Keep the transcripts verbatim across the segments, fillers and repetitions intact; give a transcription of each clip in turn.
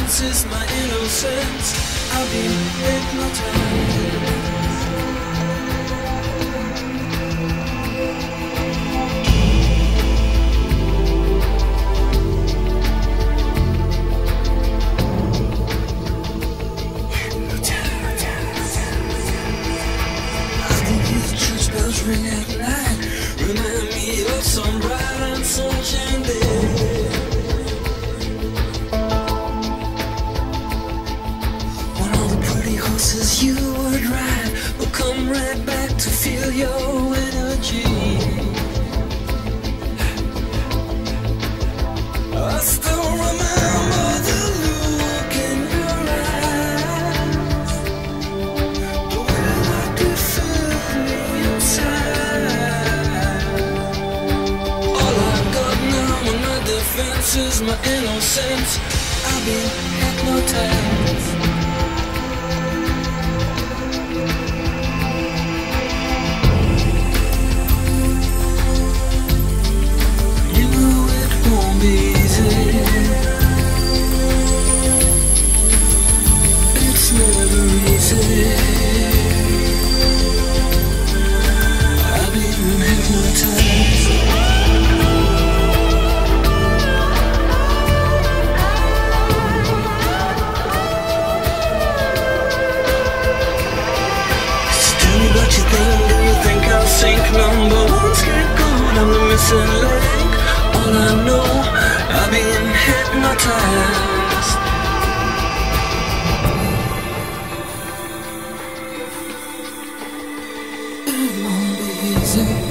defense is my innocence. I've been hypnotized. Ring at night, remind me of some bright and sunshine day. One of the pretty horses you would ride will come right back to feel your energy. I still remember the look in your eyes, the way that you filled me inside. All I've got now in my defense is my innocence. I've been hypnotized. You know it won't be easy. It's never easy. I've been hypnotized. Tell me what you think. Do you think I'll sink? Number one scapegoat, I'm the missing link. All I know, I've been hypnotized. It won't be easy.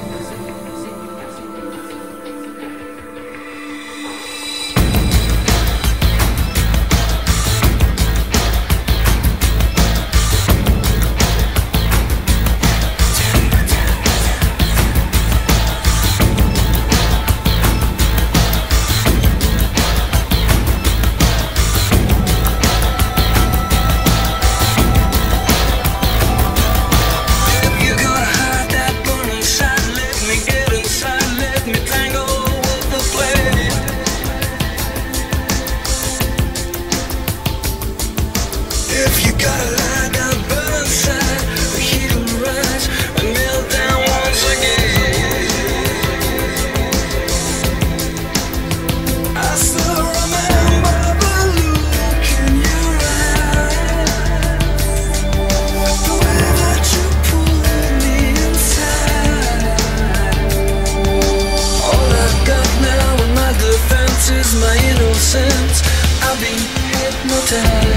If you gotta lie down, burn inside, the heat will rise and melt down once again. I still remember the look in your eyes, the way that you pulled me inside. All I've got now in my defense is my innocence. I've been hypnotized.